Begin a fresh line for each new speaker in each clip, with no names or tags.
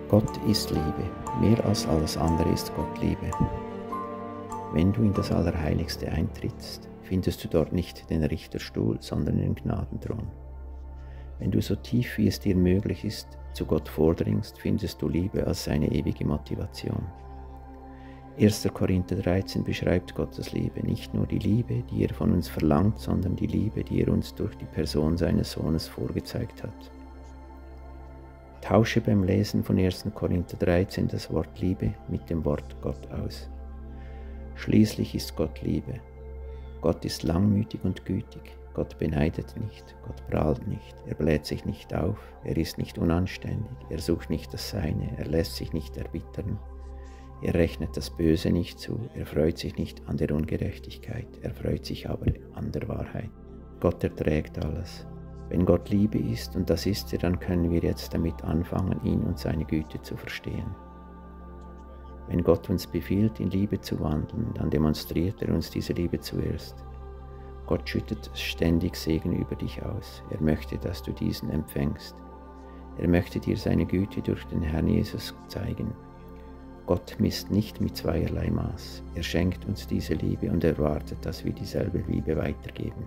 Gott ist Liebe, mehr als alles andere ist Gott Liebe. Wenn du in das Allerheiligste eintrittst, findest du dort nicht den Richterstuhl, sondern den Gnadenthron. Wenn du so tief wie es dir möglich ist zu Gott vordringst, findest du Liebe als seine ewige Motivation. 1. Korinther 13 beschreibt Gottes Liebe, nicht nur die Liebe, die er von uns verlangt, sondern die Liebe, die er uns durch die Person seines Sohnes vorgezeigt hat. Tausche beim Lesen von 1. Korinther 13 das Wort Liebe mit dem Wort Gott aus. Schließlich ist Gott Liebe. Gott ist langmütig und gütig. Gott beneidet nicht, Gott prahlt nicht, er bläht sich nicht auf, er ist nicht unanständig, er sucht nicht das Seine, er lässt sich nicht erbittern, er rechnet das Böse nicht zu, er freut sich nicht an der Ungerechtigkeit, er freut sich aber an der Wahrheit. Gott erträgt alles. Wenn Gott Liebe ist, und das ist er, dann können wir jetzt damit anfangen, ihn und seine Güte zu verstehen. Wenn Gott uns befiehlt, in Liebe zu wandeln, dann demonstriert er uns diese Liebe zuerst. Gott schüttet ständig Segen über dich aus. Er möchte, dass du diesen empfängst. Er möchte dir seine Güte durch den Herrn Jesus zeigen. Gott misst nicht mit zweierlei Maß. Er schenkt uns diese Liebe und erwartet, dass wir dieselbe Liebe weitergeben.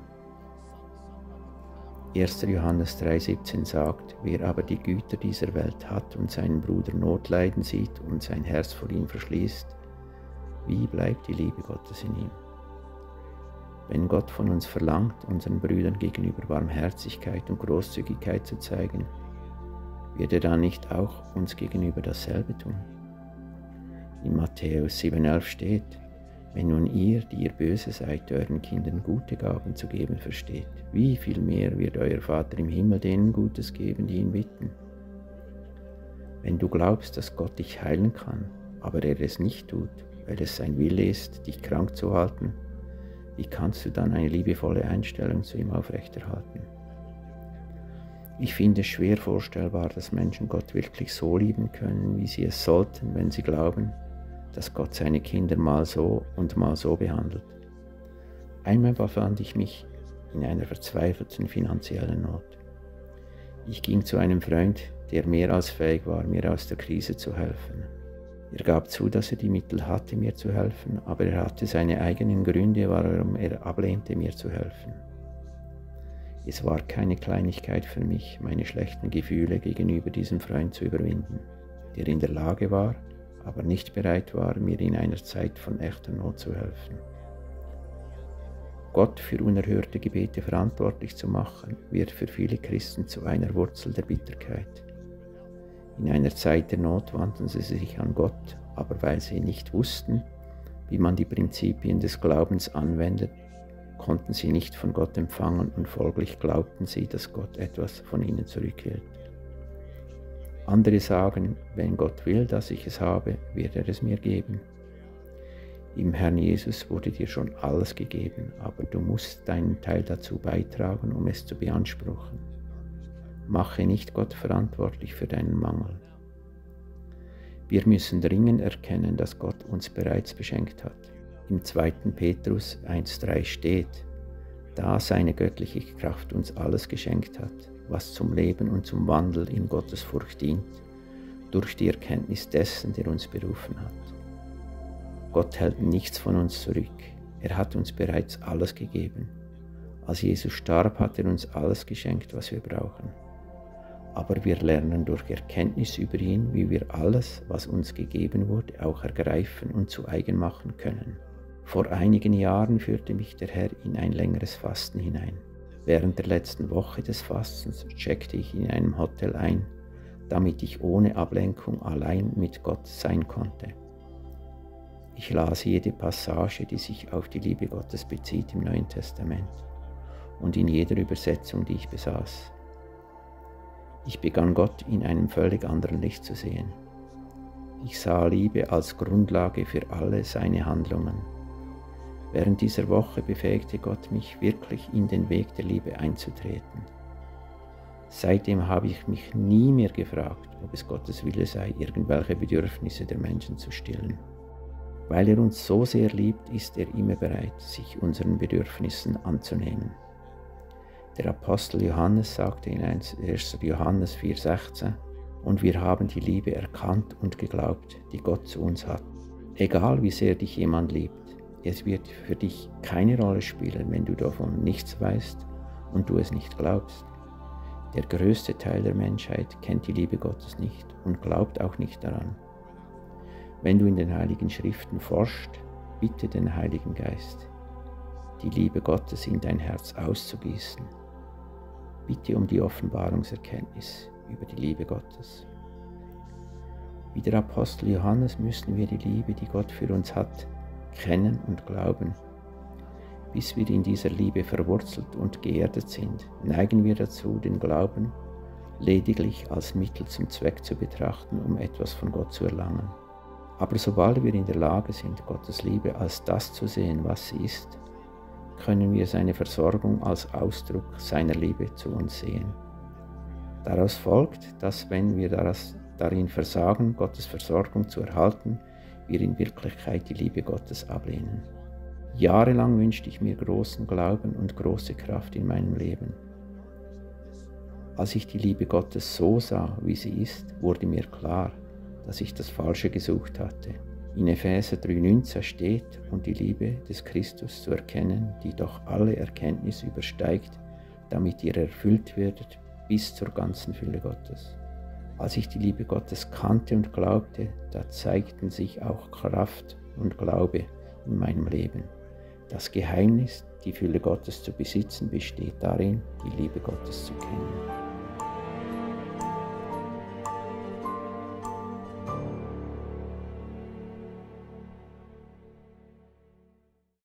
1. Johannes 3,17 sagt, wer aber die Güter dieser Welt hat und seinen Bruder Not leiden sieht und sein Herz vor ihm verschließt, wie bleibt die Liebe Gottes in ihm? Wenn Gott von uns verlangt, unseren Brüdern gegenüber Barmherzigkeit und Großzügigkeit zu zeigen, wird er dann nicht auch uns gegenüber dasselbe tun? In Matthäus 7,11 steht, wenn nun ihr, die ihr böse seid, euren Kindern gute Gaben zu geben versteht, wie viel mehr wird euer Vater im Himmel denen Gutes geben, die ihn bitten? Wenn du glaubst, dass Gott dich heilen kann, aber er es nicht tut, weil es sein Wille ist, dich krank zu halten, wie kannst du dann eine liebevolle Einstellung zu ihm aufrechterhalten? Ich finde es schwer vorstellbar, dass Menschen Gott wirklich so lieben können, wie sie es sollten, wenn sie glauben, dass Gott seine Kinder mal so und mal so behandelt. Einmal befand ich mich in einer verzweifelten finanziellen Not. Ich ging zu einem Freund, der mehr als fähig war, mir aus der Krise zu helfen. Er gab zu, dass er die Mittel hatte, mir zu helfen, aber er hatte seine eigenen Gründe, warum er ablehnte, mir zu helfen. Es war keine Kleinigkeit für mich, meine schlechten Gefühle gegenüber diesem Freund zu überwinden, der in der Lage war, aber nicht bereit war, mir in einer Zeit von echter Not zu helfen. Gott für unerhörte Gebete verantwortlich zu machen, wird für viele Christen zu einer Wurzel der Bitterkeit. In einer Zeit der Not wandten sie sich an Gott, aber weil sie nicht wussten, wie man die Prinzipien des Glaubens anwendet, konnten sie nicht von Gott empfangen und folglich glaubten sie, dass Gott etwas von ihnen zurückhielt. Andere sagen, wenn Gott will, dass ich es habe, wird er es mir geben. Im Herrn Jesus wurde dir schon alles gegeben, aber du musst deinen Teil dazu beitragen, um es zu beanspruchen. Mache nicht Gott verantwortlich für deinen Mangel. Wir müssen dringend erkennen, dass Gott uns bereits beschenkt hat. Im 2. Petrus 1,3 steht, da seine göttliche Kraft uns alles geschenkt hat, was zum Leben und zum Wandel in Gottes Furcht dient, durch die Erkenntnis dessen, der uns berufen hat. Gott hält nichts von uns zurück. Er hat uns bereits alles gegeben. Als Jesus starb, hat er uns alles geschenkt, was wir brauchen. Aber wir lernen durch Erkenntnis über ihn, wie wir alles, was uns gegeben wurde, auch ergreifen und zu eigen machen können. Vor einigen Jahren führte mich der Herr in ein längeres Fasten hinein. Während der letzten Woche des Fastens checkte ich in einem Hotel ein, damit ich ohne Ablenkung allein mit Gott sein konnte. Ich las jede Passage, die sich auf die Liebe Gottes bezieht im Neuen Testament und in jeder Übersetzung, die ich besaß. Ich begann Gott in einem völlig anderen Licht zu sehen. Ich sah Liebe als Grundlage für alle seine Handlungen. Während dieser Woche befähigte Gott mich wirklich in den Weg der Liebe einzutreten. Seitdem habe ich mich nie mehr gefragt, ob es Gottes Wille sei, irgendwelche Bedürfnisse der Menschen zu stillen. Weil er uns so sehr liebt, ist er immer bereit, sich unseren Bedürfnissen anzunehmen. Der Apostel Johannes sagte in 1. Johannes 4,16, Und wir haben die Liebe erkannt und geglaubt, die Gott zu uns hat. Egal wie sehr dich jemand liebt, es wird für dich keine Rolle spielen, wenn du davon nichts weißt und du es nicht glaubst. Der größte Teil der Menschheit kennt die Liebe Gottes nicht und glaubt auch nicht daran. Wenn du in den Heiligen Schriften forschst, bitte den Heiligen Geist, die Liebe Gottes in dein Herz auszugießen. Bitte um die Offenbarungserkenntnis über die Liebe Gottes. Wie der Apostel Johannes müssen wir die Liebe, die Gott für uns hat, kennen und glauben. Bis wir in dieser Liebe verwurzelt und geerdet sind, neigen wir dazu, den Glauben lediglich als Mittel zum Zweck zu betrachten, um etwas von Gott zu erlangen. Aber sobald wir in der Lage sind, Gottes Liebe als das zu sehen, was sie ist, können wir seine Versorgung als Ausdruck seiner Liebe zu uns sehen. Daraus folgt, dass wenn wir darin versagen, Gottes Versorgung zu erhalten, wir in Wirklichkeit die Liebe Gottes ablehnen. Jahrelang wünschte ich mir großen Glauben und große Kraft in meinem Leben. Als ich die Liebe Gottes so sah, wie sie ist, wurde mir klar, dass ich das Falsche gesucht hatte. In Epheser 3,19 steht, und die Liebe des Christus zu erkennen, die doch alle Erkenntnis übersteigt, damit ihr erfüllt werdet bis zur ganzen Fülle Gottes. Als ich die Liebe Gottes kannte und glaubte, da zeigten sich auch Kraft und Glaube in meinem Leben. Das Geheimnis, die Fülle Gottes zu besitzen, besteht darin, die Liebe Gottes zu kennen.